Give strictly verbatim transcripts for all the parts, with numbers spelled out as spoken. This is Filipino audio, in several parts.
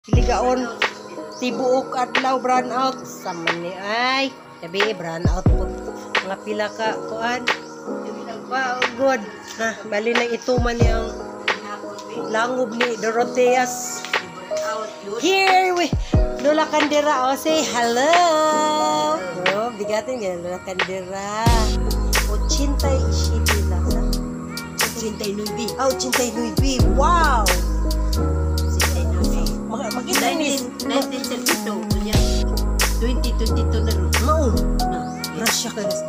Ligaon tibuok adlaw brown out sa man ni ay gabi brown out po mga pila ka kuan wow good na bali na ituman niyang langob ni Doroteas here we Lola Candera oh say hello oh bigatin yan Lola Candera eighty-seven lang sa eighty-nine oh eighty-nine wow Makita ni nineteen thirty-two punya twenty twenty-two na rin. Mao. Na. Russia ka rin.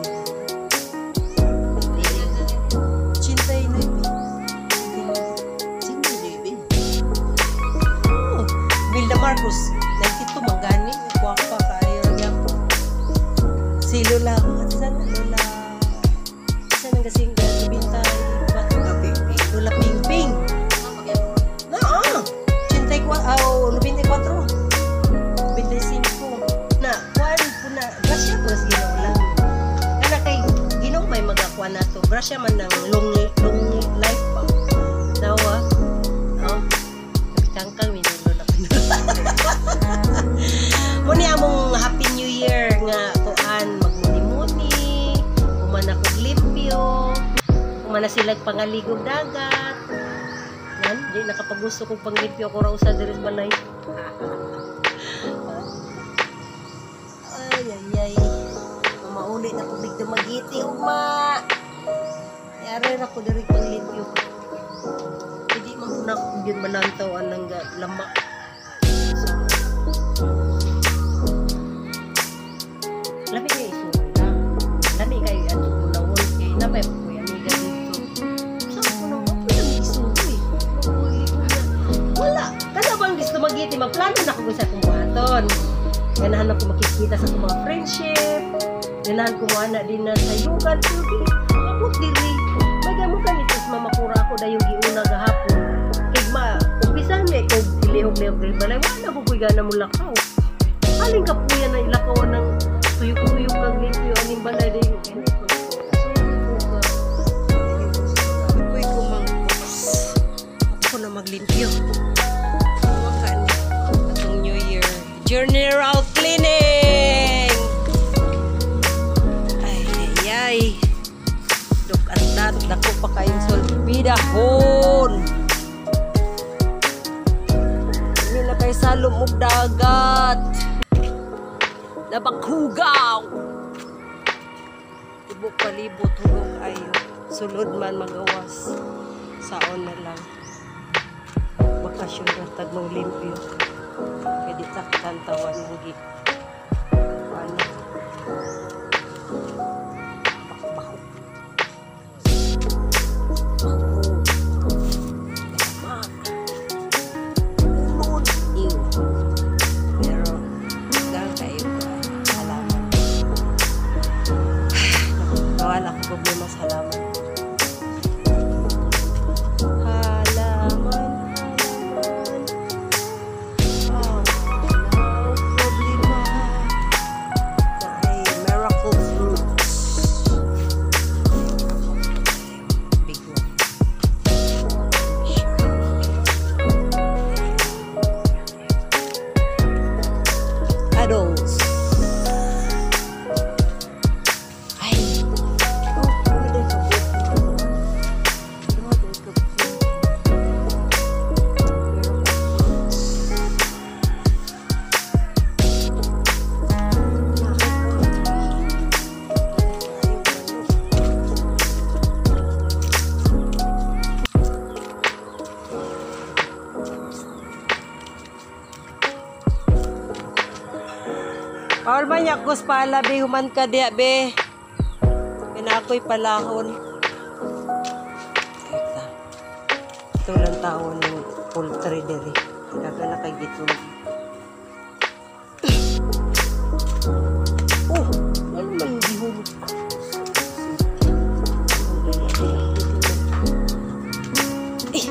eighty-nine. eighty-nine. Oh, Wilda Marcos ninety-two manggani guwapa kaayo gyud. Si Lola, sana Lola. Sana gasing bintay ba Pingping. Lola Pingping. Oh, ninety-four. ninety-five. Na, kuan po na, grasya po sa Ginoo lang. Kana kay Ginoo may magakuan nato. Grasya man ng long long life ba. Dawa. Oh. Kangkang minulo na kuno. Muni among Happy New Year nga kuan magmuni-muni, kumana kog limpyo, kumana silag pangaligog dagat. Yan, di nakapagusto kong panglimpyo ko raw sa diris balay. Ay, ay, ay. Mauli na ko bigdo magiti, uma. Yari na ko diris panglimpyo. Hindi man po na kung yun manantawan ng lama. Lami kayo isuway na. Lami kayo at punawon kayo. Napay po yan, amiga dito. Saan po nang ako yung isuway? Wala. Kasi bang gusto mag-iti, magplano na ako sa kong buhaton. Ganahan ako makikita sa kong mga friendship. Ganahan ko mga din na sa yugan. Kapot diri. Magamo ka nito sa mamakura ako na yung giuna gahapon. Igma, umpisan niya ikaw dilihog-lihog rin balay. Wala ko kuy gana mo lakaw. Haling ka po yan na ilakawan ng tuyok-tuyok kang limpyo. Aning balay din. Ako'y kumangkos. Ako na maglimpyo. New Year general cleaning ay ay ay dok at dat dako pa kayong solbidahon hindi na kayo salom og dagat nabaghugaw ibok palibot hugog ayo sulod man magawas saon na lang bakasyon na tagmang limpyo pwede sa katantawan ng gi ano bakbaho ulod iyo pero hanggang kayo halaman nakawala ko problema sa halaman adults. Ay. Oh, ano din ka po? Ano din ka po? Paul banyak kus pala be human ka dia be. Pinakoy palahon. Ito. Ito lang taon ng poultry diri. Daga na kay gito. Oh, ano man gihulog. Eh.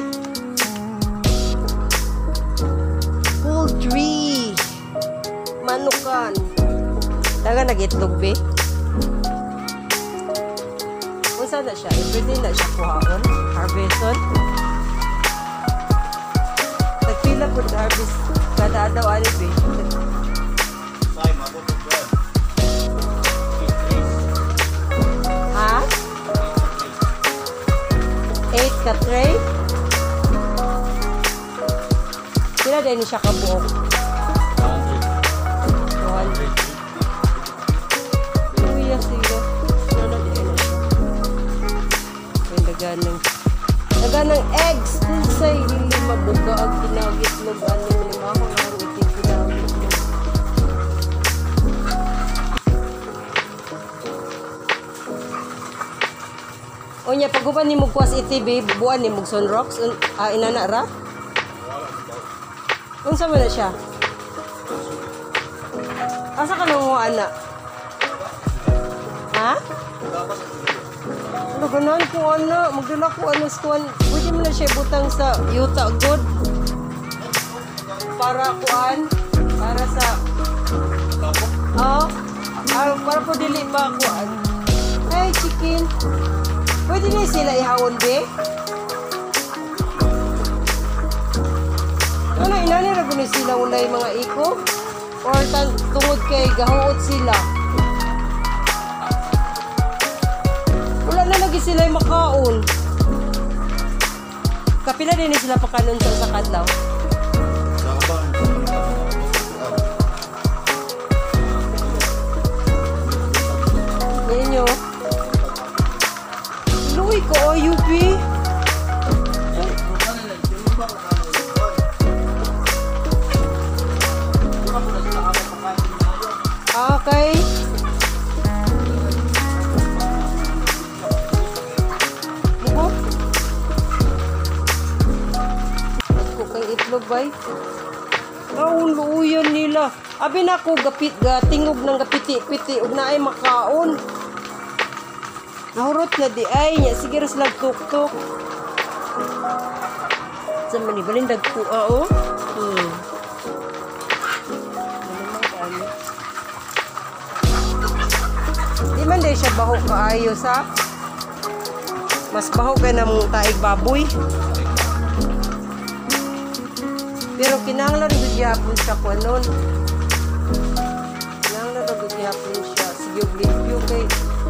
Poultry. Manukan. Daga nagitlog be. Kung saan na siya? Everyday na siya kuhaon. Harveston. Nagpila po harvest. kada daw ano be. Say, mabot ang buwan. Ha? eight ka tray? Sila din siya kabuok. one. Uy, sila. Ano din na siya. May daganang daganang eggs. Say, hindi mabuga ang ginagitlog. Ano yung lima ko nga ang iting ginagitlog. O niya, pag uban ni mo kuwas iti, babe, buwan ni mo sunrocks, ah, inana ra? Unsa mo na siya? Asa ka nang ana? Ha? Ano ganon ko ana? Magdala ko ano skuan. Pwede mo na siya butang sa yuta good. Para kuan. Para sa... Oo. Ah, para po dili ba kuan. Hey, chicken. Pwede na sila ihawon, be? Ano, inani na guni sila ulay mga iko? Or tan tungod kay gahuot sila? Wala na lagi sila yung makaon. Kapila din sila pakanon sa sa kadlaw. Ninyo. Luwi ko, O U P. Okay. Buko? Ako kay itlog bay. Kaon luuyan nila. Abi na ko gapit ga tingog ng gapiti-piti ug naay makaon. Nahurot na di ay nya sige ras lag tuk-tuk. Sa man ni balindag ko ah, oh. Hmm. Di man day siya baho kaayo sa mas baho ka na mong taig baboy. Pero kinahanglan gud gyapon siya kuanon. Kinahanglan gud gyapon siya sige limpyo kay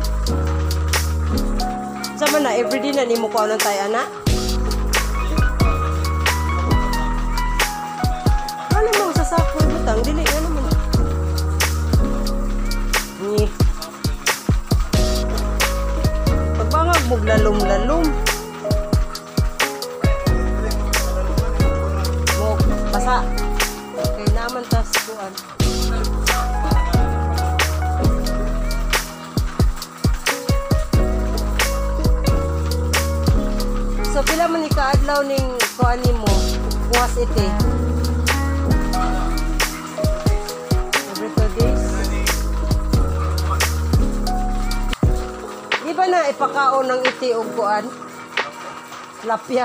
sama na everyday na nimo kuanon tay ana. Ano mo sa sako butang dili ano man. Ni pagbangag mo lalom-lalom. Mo basa. Okay naman tas kuan. So pila man ikaadlaw ning kuan nimo? Kuwas ite. Every two days. Di ba na ipakaon ng iti o kuan? Lapya.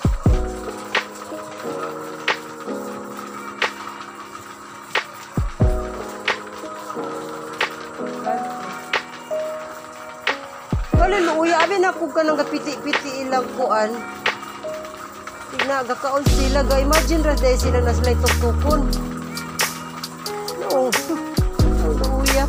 Wala uya abi na ko ka nang kapiti-piti ilang kuan. Tigna gakaon sila ga imagine ra day sila na sila tuktukon. No. Wala uya.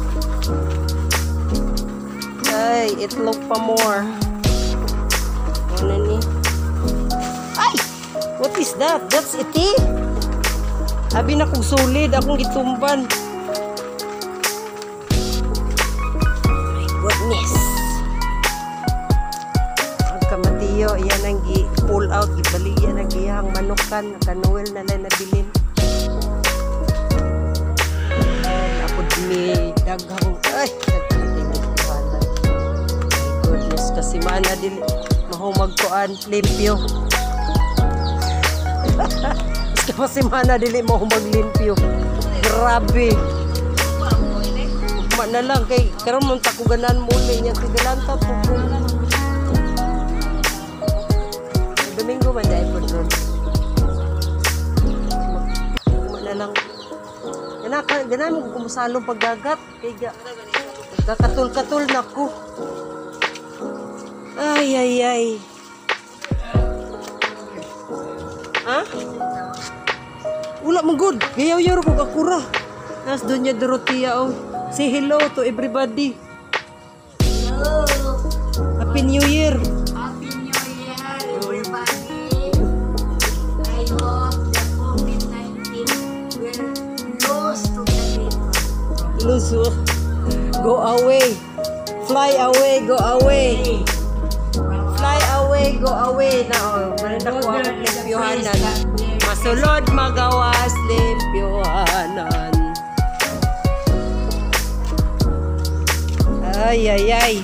Ay, itlog pa more. Ano ni? Ay! What is that? That's iti. Abi na kong solid akong gitumban. My goodness. Pagkamatiyo, yan ang gi-pull out, gibaligyan ang gihang manukan, kanuel na lang nabilin. Ako dimi daghang, ay, kasi mana dili mahumag kuan limpyo. Kasi mana dili mahumag limpyo. Grabe. Ma na lang kay karon man ta ko ganan muli nya tigalanta to. Domingo man dai pod ron. Ma na lang. Gana ka ganan mo kumusalong paggagat kay ga gakatul-katul nako. Ay, ay, ay. Ha? Wala mong good. Gayaw-yaw ko kakura. Nas Doña Dorotea, oh. Say hello to everybody. Hello. Happy New Year. Happy New Year, everybody. I hope the COVID nineteen will lose to the people. Luso. Go away. Fly away, go away. Fly away, go away. Na, oh. Maranda ko ang limpyohanan. Masulod, magawas, limpyohanan. Ay, ay, ay.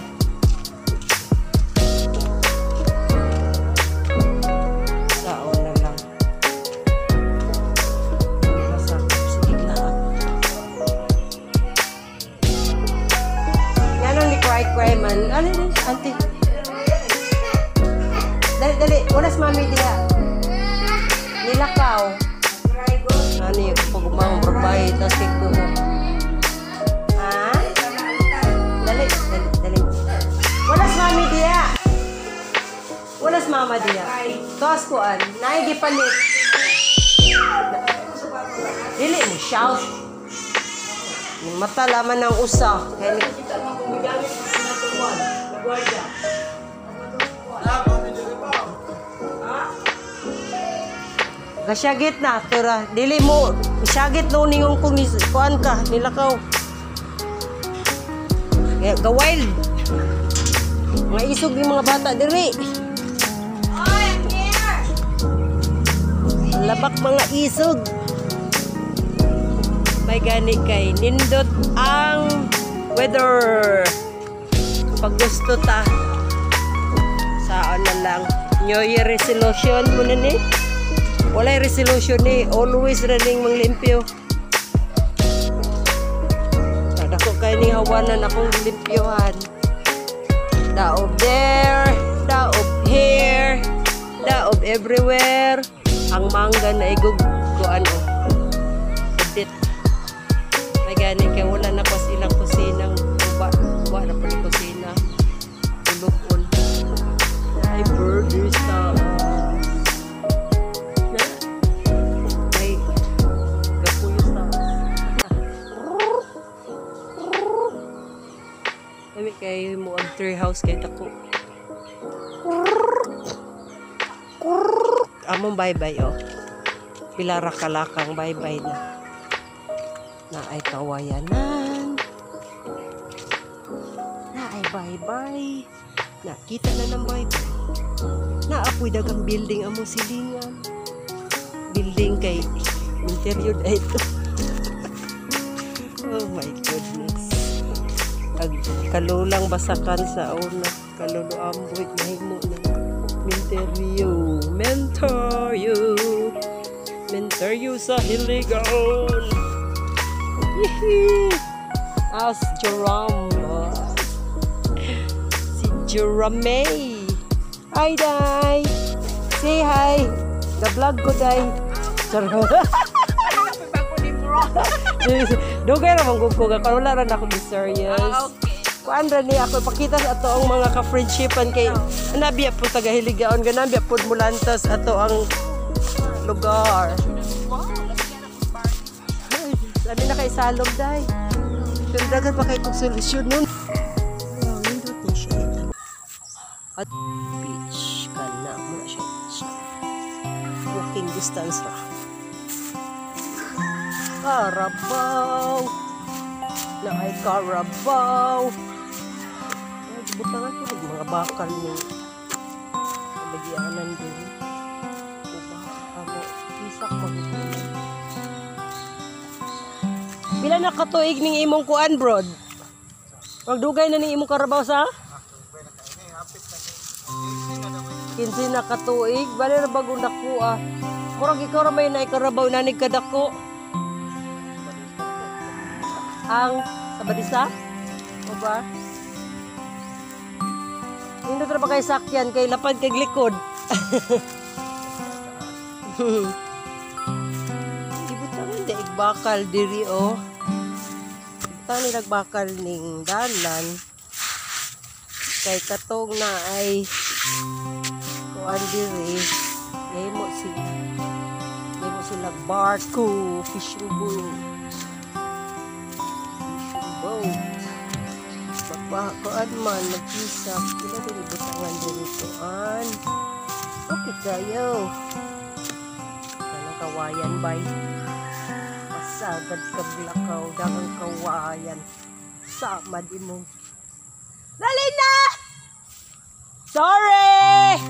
Sao na lang. Sige lahat. Yan ang ni Cry Cry man. Ano yun, auntie? Dali, dali. Ulas mami diya. Nilakaw. Ano yung pagumang berbay. Tapos kiko mo. Ha? Dali, dali, dali. Walas mami diya. Walas mama diya. Tapos kuan. Naigipalit. Dili mo shout. Yung mata laman ng usa. Kaya ni... Kasyagit na, tura. Dili mo, syagit no ningong kung kuan ka, nilakaw. Ga wild. Mga isog yung mga bata diri. Oh, I'm here. Labak mga isog. May gani kay nindot ang weather. Pag gusto ta, saan na lang. New Year resolution mo na ni. Walay resolution ni. Always running mang limpyo. Kadako kay ni hawanan akong limpyohan. Daob there, daob here, daob everywhere. Ang mangga na igugkuan o. Edit. May gani kay wala na pas ilang kusinang uba. Uba na pa ni kusina. Tulukon. Ay, burgers na. Ay, gapuyos na. Kami kay mo ang tree house kay dako. Among bye-bye oh. Pilara kalakang bye-bye na. Na ay kawayanan. Na ay bye-bye. Nakita na ng bye-bye. Naapoy dagang building among silingan. Building kay interior na ito. Oh my goodness. Ag kalulang basakan sa una. Kaluluamboy mahimo ng Mentoryo. Mentoryo. Mentoryo sa Hiligaon. Hihi. As Jerome. Si Jerome. Hi, Day. Say hi. The-vlog ko, Day. Charot. Dugay naman ko ka. Kung wala rin ako ni serious. Kuan ra ni ako ipakita sa ato ang mga ka-friendshipan kay nabiya po taga Hiligaon ganabiya po mulantas ato ang lugar. Sabi na kay salog day. Tundagan pa kay kong solusyon nun. Oh, nindot ni siya. At beach ka na muna siya. Walking distance ra. Carabao. Na ay Carabao. Butangan ko ng mga bakal ng lagyanan din. Uba, ano, isak magiging. Bila na katuig ning imong kuan, brod? Magdugay na ning imong Carabao sa? kinsi na katuig. Bali na bagong dako ah. Murag ikaw ra may na Carabao nanig kadako. Ang sa Badisa? O ba? Hindi na ba kayo sakyan kay lapad kay likod? Ibutangan di igbakal diri o. Ibutangan ni nagbakal ning dalan. Kay katong na ay kuan diri. Ngayon mo si Ngayon mo sila nagbarko, fishing boat. Fishing boat. Magpakuan man, nagkisap. Ila din ibutangan diritoan. Okay kayo. Kanang kawayan bay. Pasagad kablakaw, dagang kawayan. Sama di mo. Dali na! Sorry!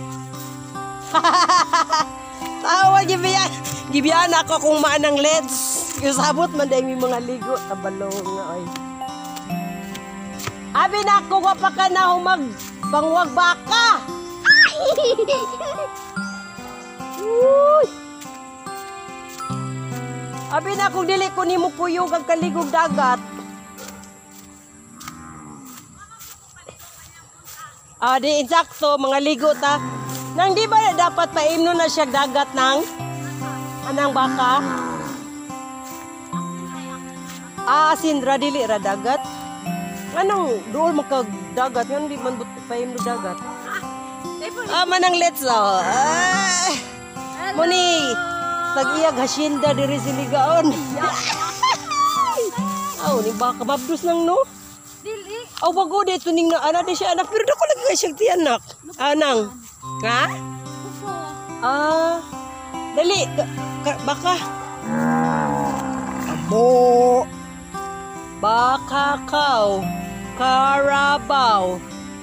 Tawa, gibiyan. Gibiyan ako kung maanang leds. Kasabot man dahil may mga ligo. Tabalong nga ay. Abi na ako ka pa ka na humag pangwag baka. Uy! Abi na kung dili ko ni mo kuyog ang kaligog dagat. Ah, di insakto, mga ligo ta. Nang di ba dapat paimno na siya dagat ng anang baka? Ah, sindra dili ra dagat. Anong dool magkadagat? Yan di man paimno dagat. Ah, manang let's oh. Ah, muni, pag-iyag hasyenda diri siligaon. Aw, ni baka mabdus nang no? Dili. Aw, bago di tuning na ana di siya anak, pero dako lagi siya tiyanak. Anang? Ha? Pupo. Ah, dali, ka, ka, baka. Abo. Baka kaw. Karabaw.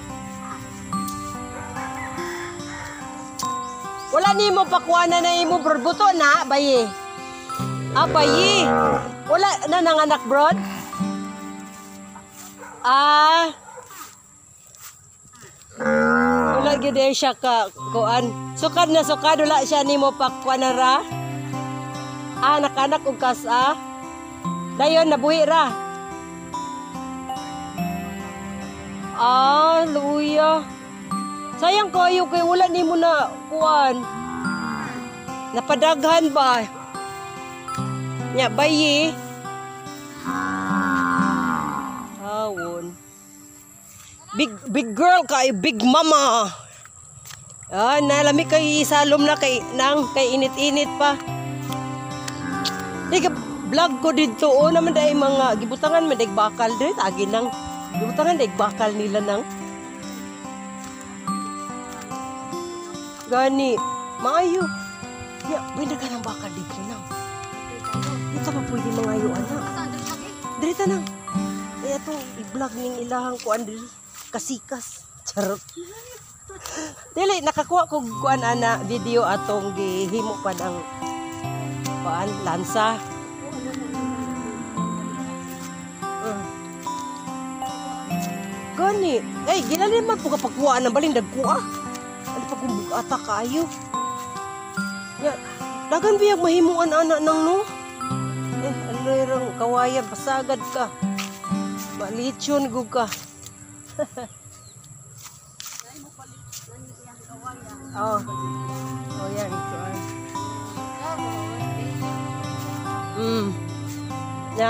Wala ni mo pakuana na imo brod buto na, bayi. Ah, bayi. Wala na nanganak brod? Ah. Wala gyud siya ka kuan. Sukad na sukad wala siya nimo pakuana ra. Ah, nakanak og kas-a. Dayon nabuhi ra. Ah, luya. Sayang kayo kay wala nimo na kuan. Napadaghan ba? Nya bayi. Awon. Big big girl kay big mama. Ah, nalami kay salom na kay nang kay init-init pa. Di ka vlog ko dito o naman dai mga gibutangan man dai bakal diri agi nang gibutangan dai bakal nila nang. Gani, maayo. Ya, pwede ka ng bakal dito nang. Dito pa pwede mangayo anak. Diri ta nang. Eh atong i-vlog ning ilahang kuan diri kasikas. Charot. Dili nakakuha ko kuan ana video atong gihimo pa ang kuan lansa. Uh. Gani, eh ginalin man po kapagkuhaan ng baling dagkuha. Ano pa kung bugata kayo? Ya, dagan biyag mahimuan anak nang no? Eh, alirang kawayan, pasagad ka. Malityon gug ka. Oh. Oh, yan. Ito ay. Hmm. Ya.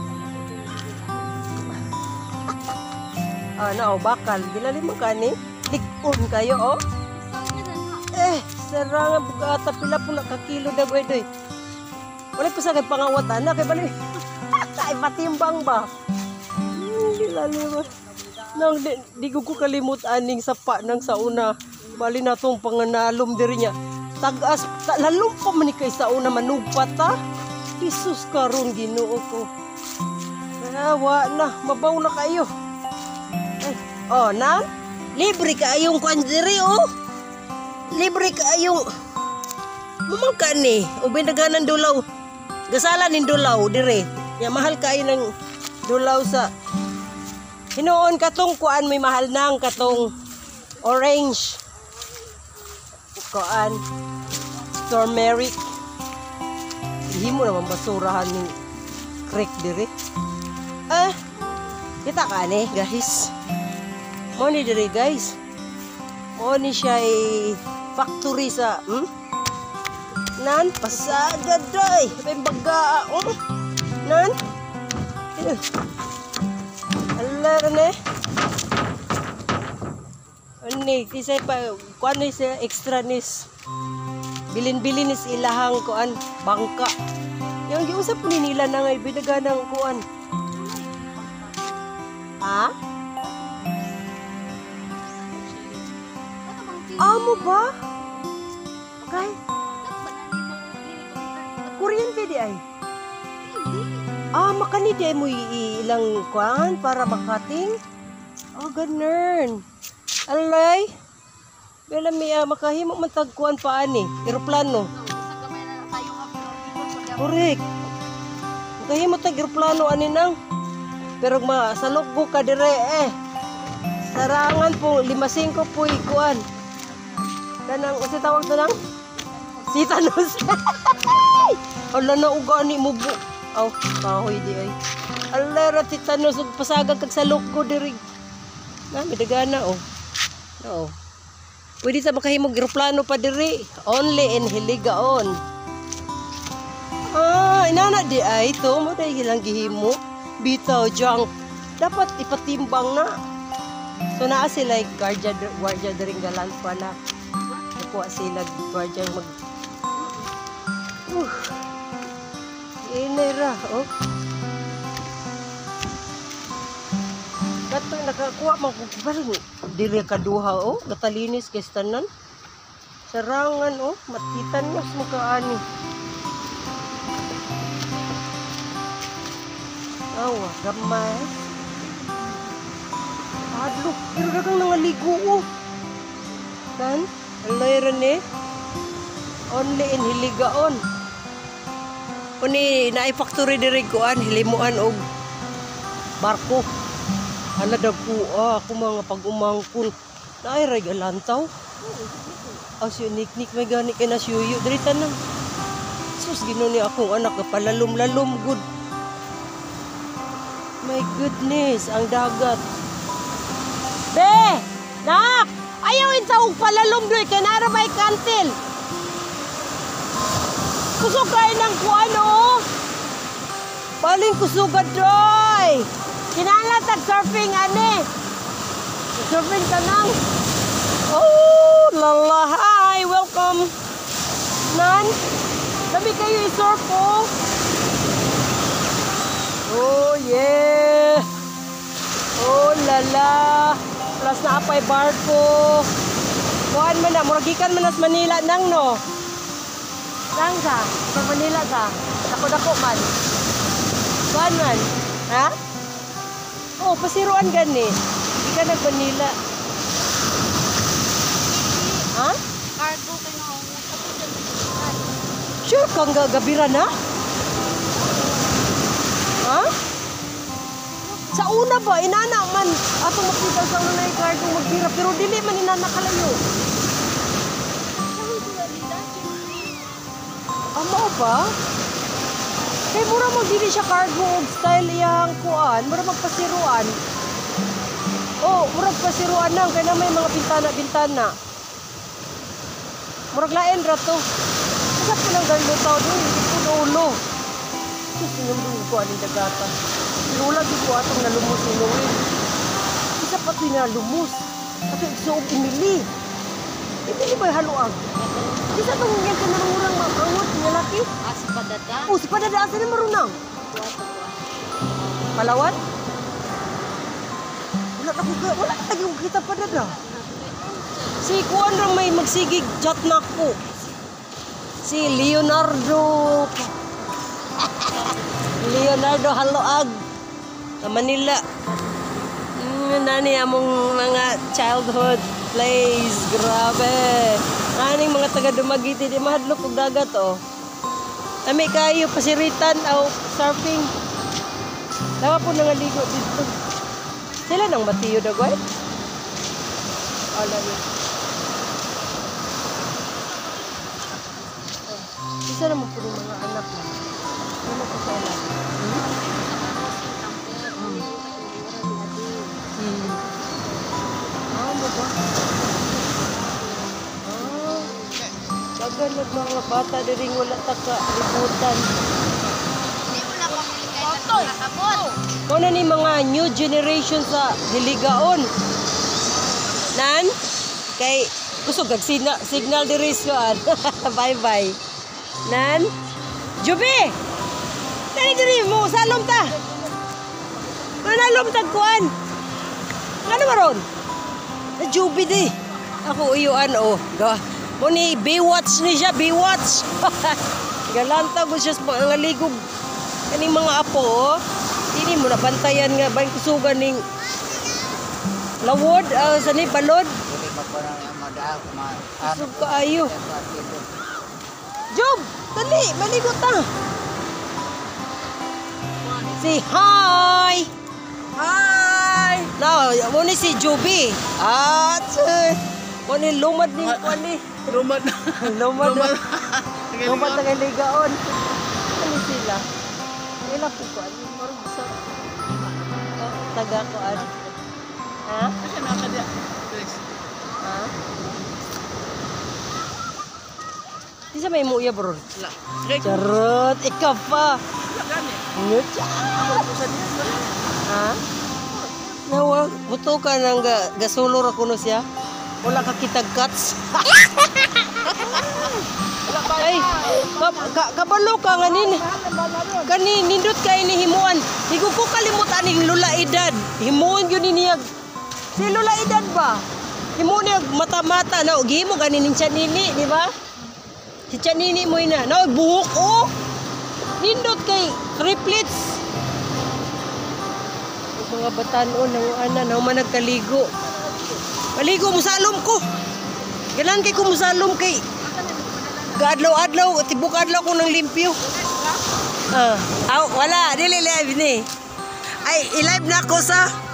Ah, na, oh, bakal. Bilali mo ka ni? Likon kayo, oh. Eh, sarang bugata pila po nakakilo na gwedoy. Wala pa sagad pangawat anak kay bali. Ay matimbang ba? Hindi lalo ba? Nang di, di ko kalimut aning sapa nang sauna. Bali na tong panganalom diri niya. Tagas ta, lalom pa man ni kay sauna manugpat ta. Jesus karon Ginoo ko. Wa na, mabaw na kayo. Ay, oh, nang libre ka ayong kwan diri oh. Libre ka ayong mamangka ni o binaganan dulaw gasalan nin dulaw dire ya mahal kayo ng dulaw sa hinoon katong kuan may mahal nang katong orange kuan turmeric himo naman basurahan ning creek dire ah kita ka ni guys mo ni dire guys mo ni siya ay factory sa hmm? Nan pasagad doy may baga um nan alar ne ani kisay pa kuan ni sa extra nis Bilin-bilin is ilahang kuan bangka. Yang giusap ni nila na ngay binaganang kuan. Ha? Amo ba? Kay kuryente di ay. Ah, makani di ay mo ilang kuan para makating. Oh, ganun. Alay. Bela mi uh, makahimo man tagkuan pa ani, eroplano. Korek. Makahimo tag eroplano ani nang. Pero masalok ko ka dire eh. Sarangan po lima singko po ikuan. Kanang usi tawag to nang Titanos. Ala na uga ni mo bu. Aw, kahoy di ay. Ala ra titanos ug pasagag kag salok ko diri. Na midagana oh. Oo. Pwede sa makahimog eroplano pa diri. Only in Hiligaon. Ah, inana di ay ito. Mo dahil hilang gihimo. Bitaw, junk. Dapat ipatimbang na. So naa sila guardia, guardia daring galan pala. Nakuha sila guardia mag... Uh. Inera, oh. Bato nakakuha magkubarin. Diri kaduha oh, gatalinis kay tanan. Sarangan oh, matitan mas makaani. Awa, gamay. Adlok, pero dagang nangaligo oh. Dan, alay ran eh. Only in Hiligaon. Kuni naay-factory diri kuan hilimuan og barko. Ana daw ko, ah, ako mga pag-umangkon. Naay regalantaw. Aw si niknik may gani kay na siyuyo diri tanang. Sus ginuni akong anak palalom-lalom good. My goodness, ang dagat. Be, nak, ayaw insa og palalom doy kay nara may kantil. Kusog kay nang kuano. Paling kusugad doy. Kinala tag surfing ani. Surfing ka nang. Oh, lala. Hi, welcome. Nan, sabi kayo i-surf po. Oh, yeah. Oh, lala. Plus na apay barko. Kuhan man na, muragikan man nas Manila nang no. Nang sa? Sa Manila sa? Dako-dako man. Kuhan man. Ha? Oh, pasiruan gani. Di ka nag-Manila. Ha? Cargo kayo na ako. Sure kang gagabira na? Ha? Sa una ba, inana man. Atong makita sa una na yung cargo magbira. Pero dili man inana kalayo. Amo ba? Kay mura mo dili siya cargo og style iyang kuan, mura magpasiruan. Oh, mura magpasiruan nang kay na may mga bintana-bintana. Murag lain ra to. Sa pulang galo taw do, hindi ko ulo. Sus yung dugo ani dagata. Lula di ko atong nalumos ni Noel. Isa pa to na lumos. Ato igsuog imili. Imili ba haluag? Isa tong ngel ka marunang maangot nga laki. Ah, si Padada. Oh, si Padada asa ni marunang? Palawan? Wala na ko wala na tagi kita Padada. Si kuan ra may magsigig jot na ko. Si Leonardo. Leonardo Haloag sa Manila. Mm, nani among mga childhood plays. Grabe. Aning mga taga Dumaguete di mahadlok og dagat oh. Ami kayo pasiritan o surfing. Dawa po nangaligo dito. Sila nang matiyo dagoy. Ala ni. Isa naman po ng mga anak na. Ano po sila? Hmm? Hmm. Ah, ano ba? Ah. Dagan ng mga bata diring wala taka libutan. Hindi mo na pamili kayo na nakabot. Kung na ni mga new generation sa Hiligaon. Nan? Kay Kusog kag sina, signal diri suan. Bye bye. Nan. Jubi. Tani diri mo salom ta. Manalom tag kuan. Ano maron? Na Jubi di. Ako uyuan oh. Ga. Mo ni Baywatch ni siya, Baywatch. Galanta ko siya sa pangaligog. Kaning mga apo oh. Dili mo nabantayan nga bang kusugan ning lawod uh, sa ni balod. Hindi mo pa na madaak, ma... Kusog kaayo. Job, dali, maligo ta. Say hi. Hi. Now, mo ni si Jubi. At mo ni lumad ni kuan ni. Lumad na. Lumad. na- Lumad na kay ligaon. Ano sila? Ila po kuan. Marong sa oh, taga kuan. Ha? Kasi nakadya. Ha? Di sa may muya bro. Wala. Kaya ko. Charot, ikaw pa. Wala gani. Ngutya. Ha? Nawa, buto ka nang ga, gasulor ako no siya. Wala ka kitag cuts. Ay, ka, ka, kabalo ka nga nin. Kani nindot kay ni himuan. Higo ko kalimutan ning lula edad. Himuon gyud niya. Si lula edad ba? Himuon niya mata-mata na gihimo ganin ning nini, di ba? Si Chanini mo ina. Na buhok oh. Nindot kay triplets. Mga batanon ng ana na man nagkaligo. Maligo mo sa alom ko. Ganan kay ko mo sa alom kay kadlaw-adlaw tibok adlaw ko nang limpyo. Ah, aw wala dili live ni. Ay, i-live na ako sa